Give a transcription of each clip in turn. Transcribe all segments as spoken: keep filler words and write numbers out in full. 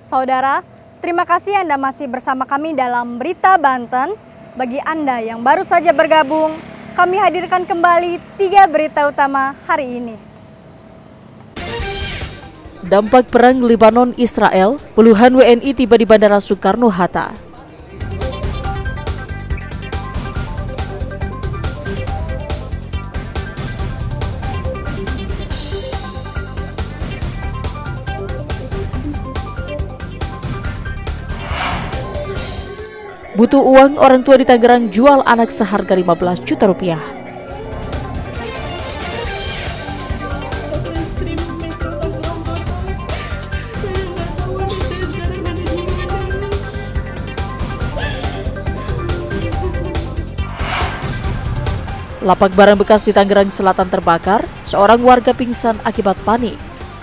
Saudara, terima kasih Anda masih bersama kami dalam Berita Banten. Bagi Anda yang baru saja bergabung, kami hadirkan kembali tiga berita utama hari ini. Dampak perang Lebanon-Israel, puluhan W N I tiba di Bandara Soekarno-Hatta. Butuh uang, orang tua di Tangerang jual anak seharga lima belas juta rupiah. Lapak barang bekas di Tangerang Selatan terbakar, seorang warga pingsan akibat panik.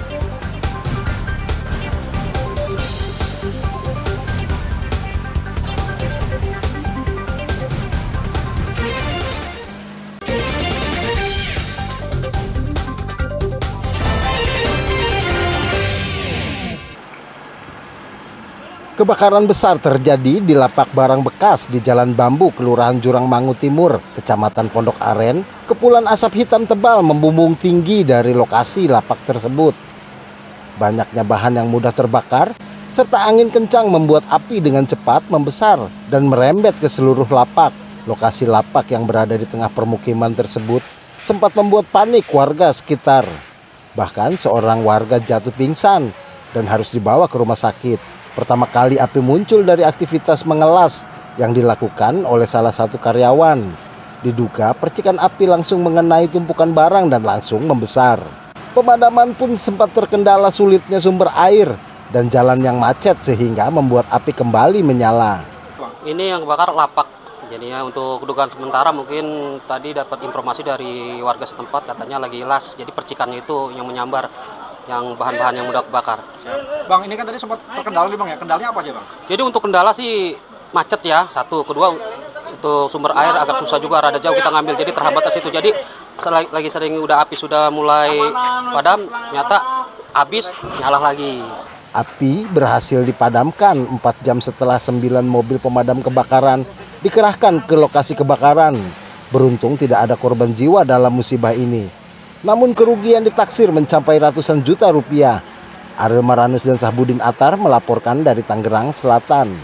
Kebakaran besar terjadi di lapak barang bekas di Jalan Bambu, Kelurahan Jurangmangu Timur, Kecamatan Pondok Aren. Kepulan asap hitam tebal membumbung tinggi dari lokasi lapak tersebut. Banyaknya bahan yang mudah terbakar, serta angin kencang membuat api dengan cepat membesar dan merembet ke seluruh lapak. Lokasi lapak yang berada di tengah permukiman tersebut sempat membuat panik warga sekitar. Bahkan seorang warga jatuh pingsan dan harus dibawa ke rumah sakit. Pertama kali api muncul dari aktivitas mengelas yang dilakukan oleh salah satu karyawan. Diduga percikan api langsung mengenai tumpukan barang dan langsung membesar. Pemadaman pun sempat terkendala sulitnya sumber air dan jalan yang macet sehingga membuat api kembali menyala. Ini yang kebakar lapak. Jadinya untuk dugaan sementara mungkin tadi dapat informasi dari warga setempat katanya lagi las. Jadi percikannya itu yang menyambar, yang bahan-bahan yang mudah kebakar. Bang, ini kan tadi sempat terkendala nih Bang ya, kendalanya apa aja Bang? Jadi untuk kendala sih macet ya, satu. Kedua untuk sumber air agak susah juga, rada jauh kita ngambil, jadi terhambat ke situ. Jadi lagi sering udah api sudah mulai padam, nyata habis nyala lagi. Api berhasil dipadamkan empat jam setelah sembilan mobil pemadam kebakaran dikerahkan ke lokasi kebakaran. Beruntung tidak ada korban jiwa dalam musibah ini. Namun kerugian ditaksir mencapai ratusan juta rupiah. Ariel Maranus dan Sahbudin Atar melaporkan dari Tangerang Selatan.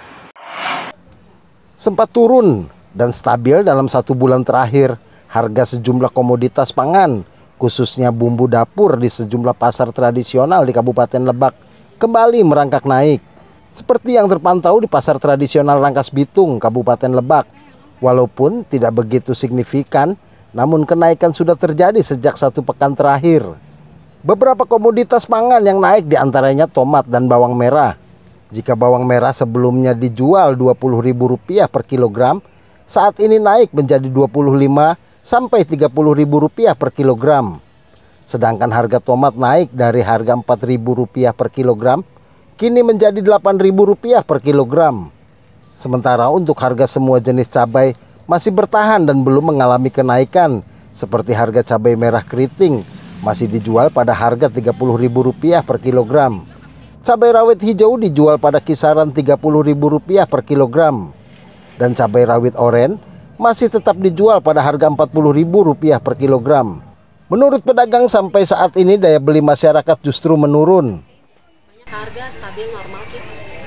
Sempat turun dan stabil dalam satu bulan terakhir, harga sejumlah komoditas pangan, khususnya bumbu dapur di sejumlah pasar tradisional di Kabupaten Lebak, kembali merangkak naik. Seperti yang terpantau di pasar tradisional Rangkas Bitung, Kabupaten Lebak. Walaupun tidak begitu signifikan, namun kenaikan sudah terjadi sejak satu pekan terakhir. Beberapa komoditas pangan yang naik diantaranya tomat dan bawang merah. Jika bawang merah sebelumnya dijual dua puluh ribu rupiah per kilogram, saat ini naik menjadi dua puluh lima sampai tiga puluh ribu rupiah per kilogram. Sedangkan harga tomat naik dari harga empat ribu rupiah per kilogram, kini menjadi delapan ribu rupiah per kilogram. Sementara untuk harga semua jenis cabai masih bertahan dan belum mengalami kenaikan, seperti harga cabai merah keriting masih dijual pada harga tiga puluh ribu rupiah per kilogram. Cabai rawit hijau dijual pada kisaran tiga puluh ribu rupiah per kilogram. Dan cabai rawit oren masih tetap dijual pada harga empat puluh ribu rupiah per kilogram. Menurut pedagang sampai saat ini daya beli masyarakat justru menurun. Harga stabil normal sih.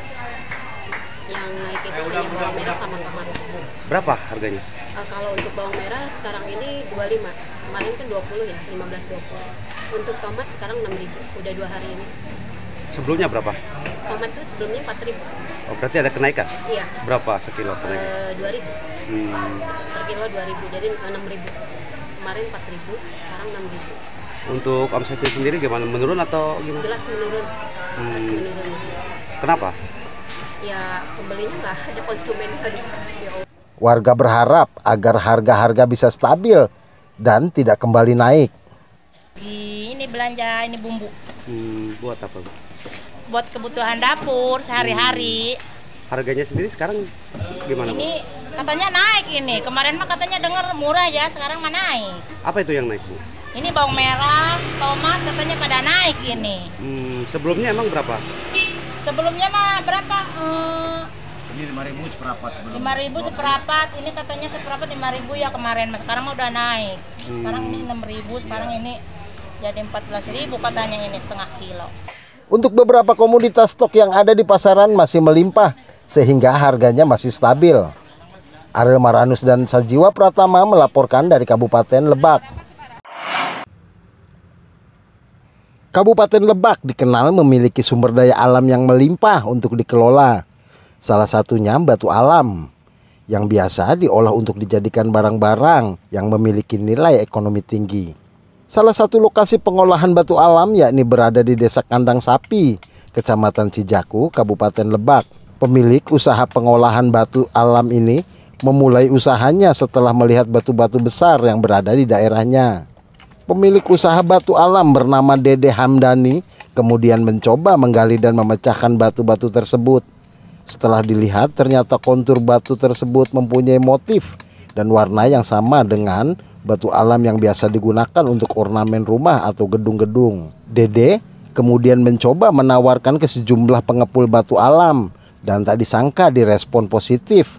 Yang naik itu hanya bawang merah sama tomat. Berapa harganya? Uh, kalau untuk bawang merah sekarang ini dua puluh lima. Kemarin kan dua puluh ya, lima belas dua puluh. Untuk tomat sekarang enam ribu, udah dua hari ini. Sebelumnya berapa? Tomat itu sebelumnya empat ribu. Oh, berarti ada kenaikan? Iya. Berapa sekilo kenaikan? Uh, dua ribu. Hmm. Per kilo dua ribu, jadi enam ribu. Kemarin empat ribu, sekarang enam ribu. Untuk omsetnya sendiri gimana? Menurun atau gimana? Jelas menurun. Jelas Hmm. menurun. Kenapa? Ya pembelinya nggak ada, konsumennya aduh. Ya Allah. Warga berharap agar harga-harga bisa stabil dan tidak kembali naik. Ini belanja ini bumbu. Hmm, buat apa, Bu? Buat kebutuhan dapur sehari-hari. Harganya sendiri sekarang gimana, Bu? Ini katanya naik ini. Kemarin mah katanya dengar murah ya, sekarang mah naik. Apa itu yang naik, Bu? Ini bawang merah, tomat katanya pada naik ini. Hmm, sebelumnya emang berapa? Sebelumnya mah berapa? Eh, Ini lima ribu seperapat. lima ribu seperapat. Ini katanya seperapat lima ribu ya kemarin. Mas sekarang mah udah naik. Sekarang ini enam ribu, sekarang ini jadi empat belas ribu katanya ini setengah kilo. Untuk beberapa komoditas stok yang ada di pasaran masih melimpah sehingga harganya masih stabil. Ariel Maranus dan Sajiwa Pratama melaporkan dari Kabupaten Lebak. Kabupaten Lebak dikenal memiliki sumber daya alam yang melimpah untuk dikelola. Salah satunya batu alam yang biasa diolah untuk dijadikan barang-barang yang memiliki nilai ekonomi tinggi. Salah satu lokasi pengolahan batu alam yakni berada di Desa Kandang Sapi, Kecamatan Cijaku, Kabupaten Lebak. Pemilik usaha pengolahan batu alam ini memulai usahanya setelah melihat batu-batu besar yang berada di daerahnya. Pemilik usaha batu alam bernama Dede Hamdani kemudian mencoba menggali dan memecahkan batu-batu tersebut. Setelah dilihat ternyata kontur batu tersebut mempunyai motif dan warna yang sama dengan batu alam yang biasa digunakan untuk ornamen rumah atau gedung-gedung. Dede kemudian mencoba menawarkan ke sejumlah pengepul batu alam dan tak disangka direspon positif.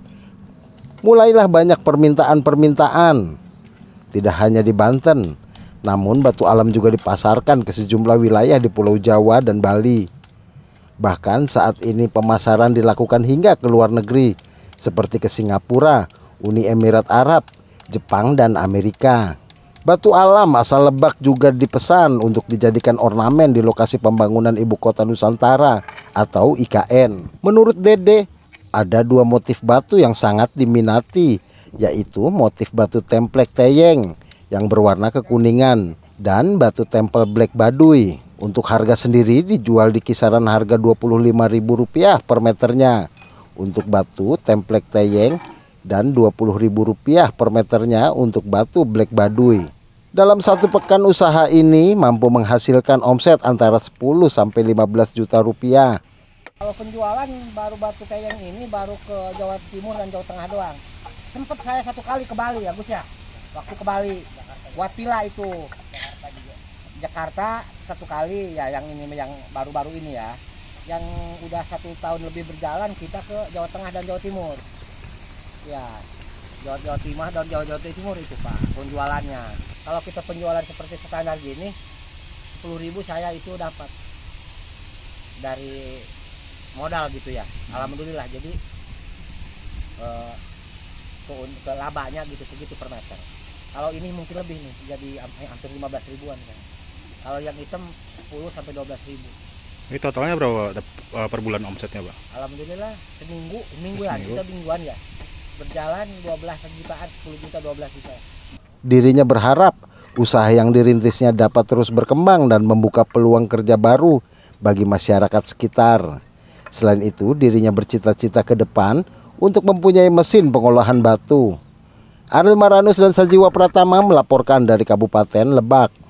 Mulailah banyak permintaan-permintaan. Tidak hanya di Banten, namun batu alam juga dipasarkan ke sejumlah wilayah di Pulau Jawa dan Bali. Bahkan saat ini pemasaran dilakukan hingga ke luar negeri, seperti ke Singapura, Uni Emirat Arab, Jepang, dan Amerika. Batu alam asal Lebak juga dipesan untuk dijadikan ornamen di lokasi pembangunan Ibu Kota Nusantara atau I K N. Menurut Dede, ada dua motif batu yang sangat diminati, yaitu motif batu templek teyeng yang berwarna kekuningan dan batu tempel Black Baduy. Untuk harga sendiri dijual di kisaran harga dua puluh lima ribu rupiah per meternya untuk batu templek teyeng dan dua puluh ribu rupiah per meternya untuk batu Black Baduy. Dalam satu pekan usaha ini mampu menghasilkan omset antara sepuluh sampai lima belas juta rupiah. Kalau penjualan baru batu teyeng ini baru ke Jawa Timur dan Jawa Tengah doang. Sempet saya satu kali ke Bali ya Gus ya. Waktu ke Bali buat pila itu Jakarta satu kali ya, yang ini yang baru-baru ini ya, yang udah satu tahun lebih berjalan kita ke Jawa Tengah dan Jawa Timur ya, Jawa Jawa Timur dan Jawa Jawa Timur itu Pak penjualannya. Kalau kita penjualan seperti standar gini sepuluh ribu saya itu dapat dari modal gitu ya, alhamdulillah. Jadi eh, ke, ke labanya gitu segitu per meter. Kalau ini mungkin lebih nih, jadi hampir lima belas ribuan kan. Kalau yang hitam sepuluh sampai dua belas ribu. Ini totalnya berapa per bulan omsetnya, Pak? Alhamdulillah seminggu, seminggu ya, kita mingguan ya. Berjalan dua belas jutaan, sepuluh juta, dua belas juta. Dirinya berharap usaha yang dirintisnya dapat terus berkembang dan membuka peluang kerja baru bagi masyarakat sekitar. Selain itu, dirinya bercita-cita ke depan untuk mempunyai mesin pengolahan batu. Ariel Maranus dan Sajiwa Pratama melaporkan dari Kabupaten Lebak.